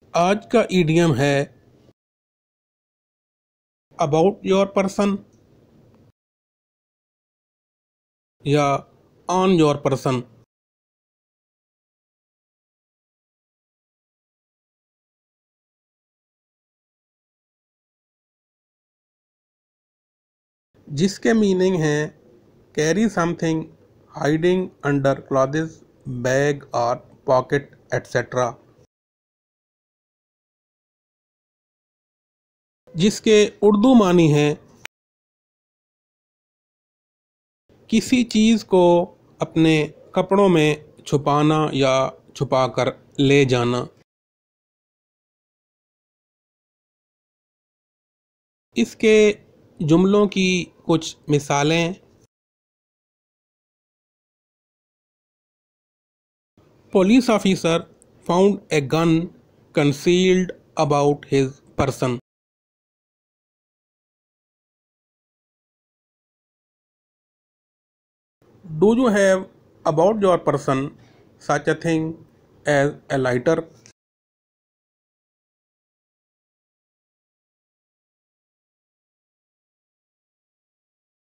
आज का ईडियम है अबाउट योर पर्सन या ऑन योर पर्सन। जिसके मीनिंग है carry something hiding under clothes, bag और पॉकेट एटसेट्रा। जिसके उर्दू मानी है किसी चीज़ को अपने कपड़ों में छुपाना या छुपाकर ले जाना। इसके जुमलों की कुछ मिसालें: police officer found a gun concealed about his person. Do you have about your person such a thing as a lighter?